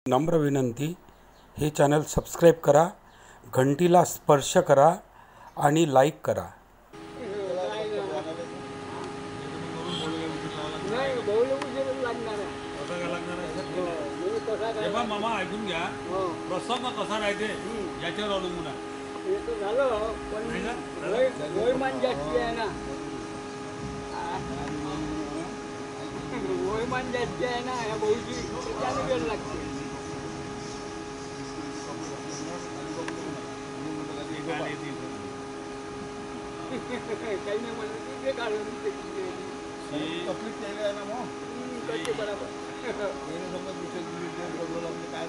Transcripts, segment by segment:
नम्र विनंती, हे चॅनल सबस्क्राईब करा, घंटीला स्पर्श करा आणि लाईक करा। मामा ऐकून घ्या, प्रसंग कसा राहते याच्यावर अवलंबून आहे। वयमान जास्ती आहे ना, वयमान जास्ती आहे ना, या भाऊची त्याने वेळ लागते। काही नाही म्हणत ते काढून तकलीफ केली आहे ना, मग कसे बरोबर काय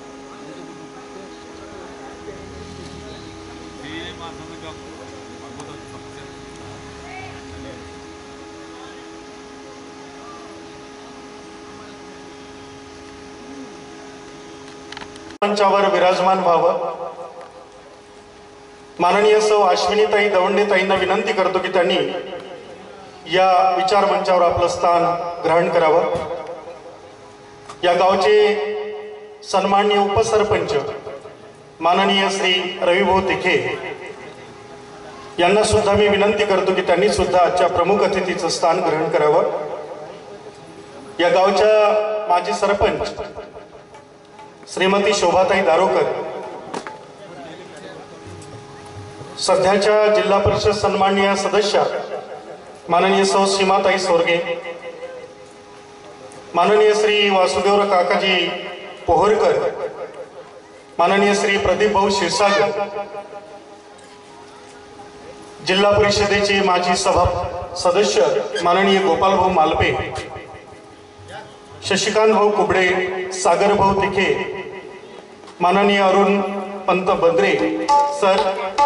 मंचावर विराजमान व्हावं। माननीय सौ अश्विनीताई दवंडेताईंना विनंती करतो की त्यांनी या विचार मंचावर आपलं स्थान ग्रहण करावं। या गावचे सन्माननीय उपसरपंच माननीय श्री रविभाऊ तिखे यांना सुद्धा मी विनंती करतो की त्यांनी सुद्धा आजच्या प्रमुख अतिथीचं स्थान ग्रहण करावं। या गावच्या माजी सरपंच श्रीमती शोभाताई दारोकर, सध्याच्या जिल्हा परिषद सन्माननीय सदस्य माननीय सौ सीमाताई सोरगे, माननीय श्री वासुदेवराव काकाजी पोहरकर, माननीय श्री प्रदीप भाऊ क्षीरसागर, जिल्हा परिषदेचे माजी सभा सदस्य माननीय गोपाल भाऊ मालपे, शशिकांत भाऊ कुबडे, सागर भाऊ तिखे, माननीय अरुण पंत बद्रे सर,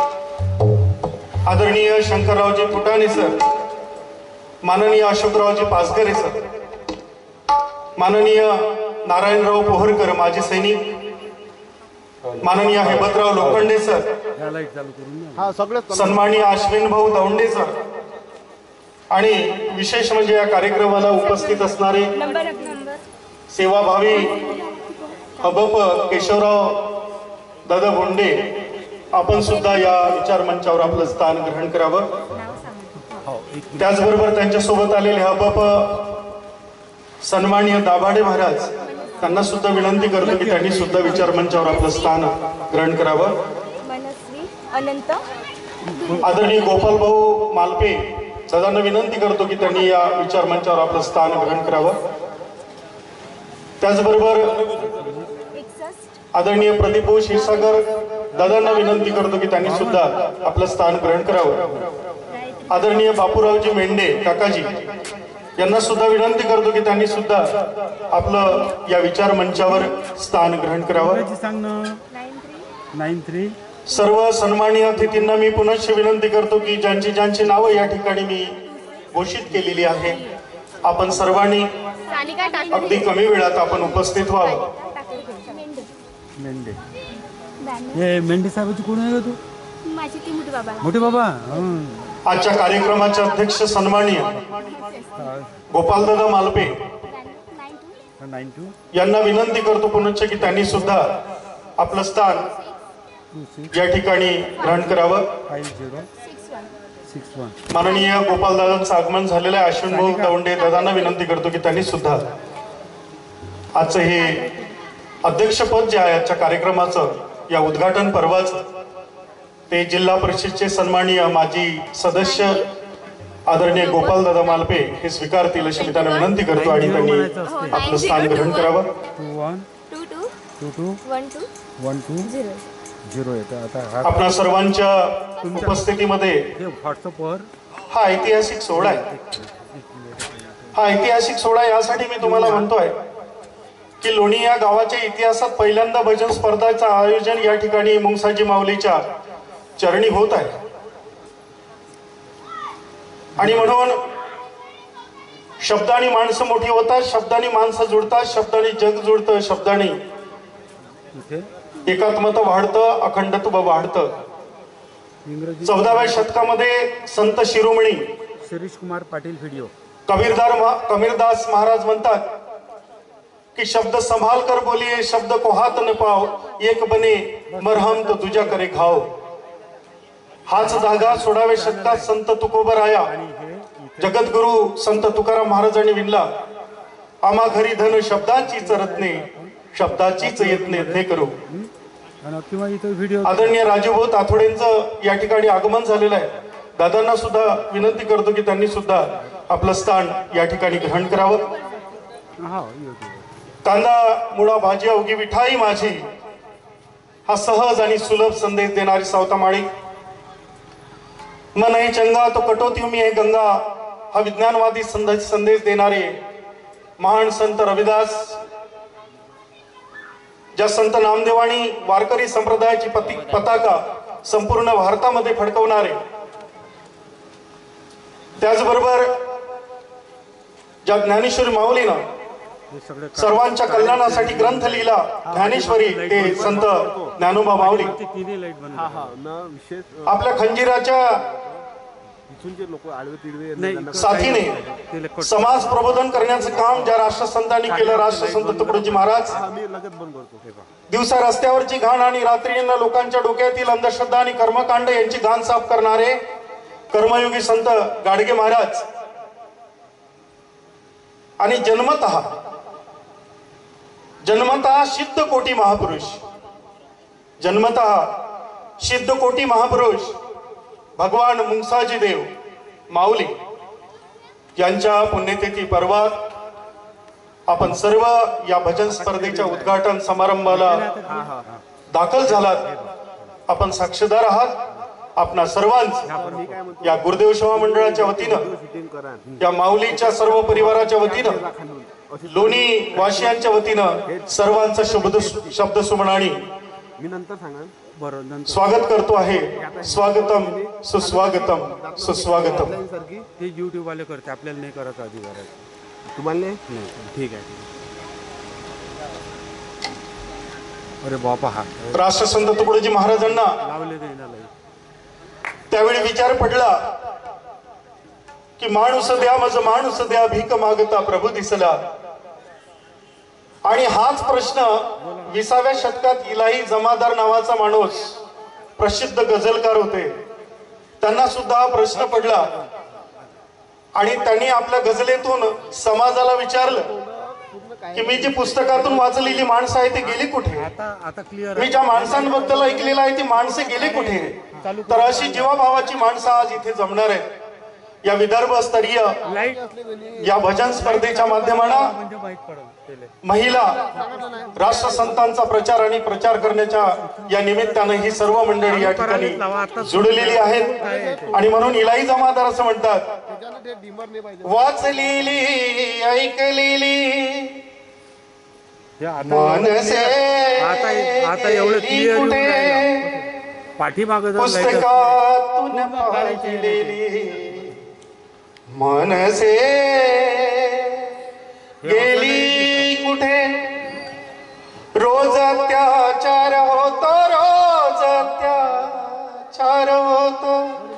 आदरणीय शंकररावजी फुटाणे सर, माननीय अशोकरावजी पासगरे सर, माननीय नारायणराव पोहरकर माजी सैनिक, माननीय हेबतराव लोखंडे सर, सन्माननीय अश्विन भाऊ दवंडे सर आणि विशेष म्हणजे या कार्यक्रमाला उपस्थित असणारे सेवाभावी हबप केशवराव दादा बोंडे, आपण सुद्धा या विचार मंचावर आपलं स्थान ग्रहण करावं। त्याचबरोबर त्यांच्यासोबत आलेले हबप सन्माननीय दाभाडे महाराज, त्यांना सुद्धा विनंती करतो की त्यांनी सुद्धा विचार मंचावर आपलं स्थान ग्रहण करावं। आदरणीय गोपाल भाऊ मालपे दादांना विनंती करतो की त्यांनी या विचार मंचावर आपलं स्थान ग्रहण करावं। त्याचबरोबर आदरणीय प्रदीप भाऊ क्षीरसागर दादांना विनंती करतो की त्यांनी सुद्धा आपलं स्थान ग्रहण करावं। आदरणीय बापूरावजी मेंढे काकाजी यांना सुद्धा विनंती करतो की त्यांनी सुद्धा आपलं या विचार मंचावर स्थान ग्रहण करावं। सर्व सन्माननीय अतिथींना मी पुनश्च विनंती करतो की ज्यांची नावं या ठिकाणी मी घोषित केलेली आहे, आपण सर्वांनी अगदी कमी वेळात आपण उपस्थित व्हावं। मेंढे साहेबांची कोण आहे तू? माझी ती मोठे बाबा। आजच्या कार्यक्रमाचे अध्यक्ष सन्माननीय गोपालदादा मालपे यांना विनंती करतो पुनश्च की त्यांनी सुद्धा आपलं स्थान या ठिकाणी ग्रहण करावं। माननीय गोपालदादांचं आगमन झालेलं आहे। अश्विन भाऊ दवंडे दादांना विनंती करतो की त्यांनी सुद्धा आजचं हे अध्यक्षपद जे आहे आजच्या कार्यक्रमाचं, या उद्घाटन पर्वाचं, ते जिल्हा परिषदचे सन्माननीय माजी सदस्य आदरणीय गोपालदादा मालपे हे स्वीकारतील अशी मी त्यांना विनंती करतो आणि त्यांनी आपलं स्थान ग्रहण करावं। आपल्या सर्वांच्या उपस्थितीमध्ये हा ऐतिहासिक सोहळा आहे। हा ऐतिहासिक सोहळा यासाठी मी तुम्हाला म्हणतोय की लोणी या गावाच्या इतिहासात पहिल्यांदा भजन स्पर्धाचं आयोजन या ठिकाणी मुंगसाजी माऊलीच्या चरणी होत आहे आणि म्हणून शब्दाने माणसं मोठी होतात, शब्दाने माणसं जुळतात, शब्दाने जग जुळतं, शब्दाने एकात्मता वाढतं, अखंडत्व वाढतं। 14व्या शतकामध्ये संत शिरोमणी शिरीष कुमार पाटील व्हिडिओ कबीरदास महाराज म्हणतात की शब्द संभाल कर बोलिए, शब्द को हाथ न पाव, एक बने मरहम तो तुझ्या करे घाव. हाच धागा सोडावे शतकात संत तुकोबराया. जगद्गुरु संत तुकाराम महाराजांनी विणला. आम्हा घरी धन शब्दाचीच रत्ने, शब्दाचीच यत्ने करू. आदरणीय राजूभाऊ ताथोडेंचं या ठिकाणी आगमन झालेलं आहे. दादांना सुद्धा विनंती करतो की त्यांनी सुद्धा आपलं स्थान या ठिकाणी ग्रहण करावं. कांदा मुळा भाजी अवघी विठाई माझी, हा सहज आणि सुलभ संदेश देणारी सावता माळी. मन आहे चंगा तो कटोती मी आहे गंगा, हा विज्ञानवादी संदेश देणारे महान संत रविदास. ज्या संत नामदेवानी वारकरी संप्रदायाची पताका संपूर्ण भारतामध्ये फडकवणारे. त्याचबरोबर ज्या ज्ञानेश्वरी माऊलीनं सर्वांच्या कल्याणासाठी ग्रंथ लिहिला, ज्ञानेश्वरी, ते संत ज्ञानोबा माऊली. आपल्या खंजीराच्या साथीने समाज प्रबोधन करण्याचं काम ज्या राष्ट्रसंतांनी केलं, राष्ट्रसंत तुकडोजी महाराज. दिवसा रस्त्यावरची घाण आणि रात्रीला लोकांच्या डोक्यातील अंधश्रद्धा आणि कर्मकांड यांची घाण साफ करणारे कर्मयोगी संत गाडगे महाराज. आणि जन्मतः सिद्ध कोटी महापुरुष, जन्मतः सिद्ध कोटी महापुरुष भगवान मुंगसाजी देव माऊली यांच्या पुण्यतिथी पर्वात आपण सर्व या भजन स्पर्धेच्या उद्घाटन समारंभाला दाखल झालात. आपण साक्षीदार आहात. आपणा सर्वांच या गुरुदेव सेवा मंडळाच्या वतीनं, या माऊलीच्या सर्व परिवाराच्या वतीनं, लोणी वासियांच्या वतीनं सर्वांचा शब्द सुमनाने स्वागत करतो आहे. स्वागतम सुस्वागतम सुस्वागतम. ते YouTube वाले करते, आपल्याला नाही करायचा अधिकार आहे. तुम्हाला नाही? ठीक आहे. अरे बापा, हा राष्ट्रसंत तुकडोजी महाराजांना लावले नाही. त्यावेळी विचार पडला की माणूस द्या मज माणूस द्या, भीक मागता प्रभू दिसला. आणि हाच प्रश्न 20व्या शतकात इलाही जमादार नावाचा माणूस, प्रसिद्ध गझलकार होते, त्यांना सुद्धा हा प्रश्न पडला. आणि त्यांनी आपल्या गझलेतून समाजाला विचारलं की मी जी पुस्तकातून वाचलेली माणसं आहे ती गेली कुठे? आता क्लिअर. मी ज्या माणसांबद्दल ऐकलेलं आहे ती माणसं गेली कुठे? तर अशी जीवाभावाची माणसं आज इथे जमणार आहेत. या विदर्भ स्तरीय या भजन स्पर्धेच्या माध्यमानं महिला राष्ट्रसंतांचा प्रचार आणि प्रचार करण्याच्या या निमित्तानं ही सर्व मंडळी या ठिकाणी जुळलेली आहेत. आणि म्हणून इलाही जमादार असं म्हणतात, वाचलेली ऐकलेली मनसे आता एवढं क्लिअर पाठीमाग पुस्तकातून पाहिलेली मनसे गेली कुठे? रोज अत्याचार होतो, रोज अत्याचार होतो,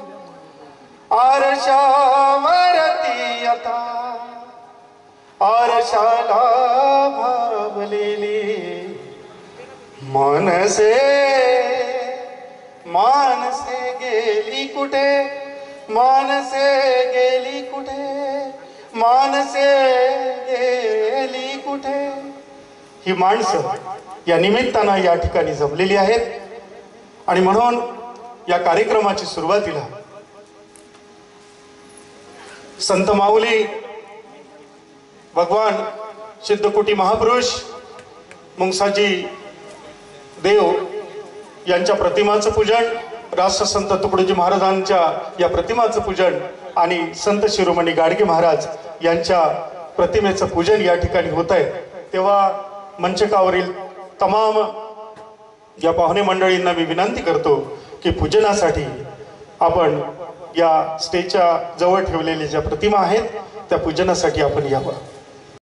आरशावरती आता आरशाला भावलेली मनसे मानसे गेली कुठे? मानसे गेली कुठे? मानसे गेली कुठे? ही माणसं या निमित्तानं या ठिकाणी जमलेली आहेत. आणि म्हणून या कार्यक्रमाची सुरुवातीला संत माऊली, भगवान सिद्धकोटी महापुरुष मुंगसाजी देव यांच्या प्रतिमाचं पूजन, राष्ट्रसंत तुकडोजी महाराजांच्या या प्रतिमाचं पूजन आणि संत शिरोमणी गाडगे महाराज यांच्या प्रतिमेचं पूजन या ठिकाणी होत आहे. तेव्हा मंचकावरील तमाम या पाहुणे मंडळींना मी विनंती करतो की पूजनासाठी आपण या स्टेजच्या जवळ ठेवलेल्या ज्या प्रतिमा आहेत त्या पूजनासाठी आपण यावं.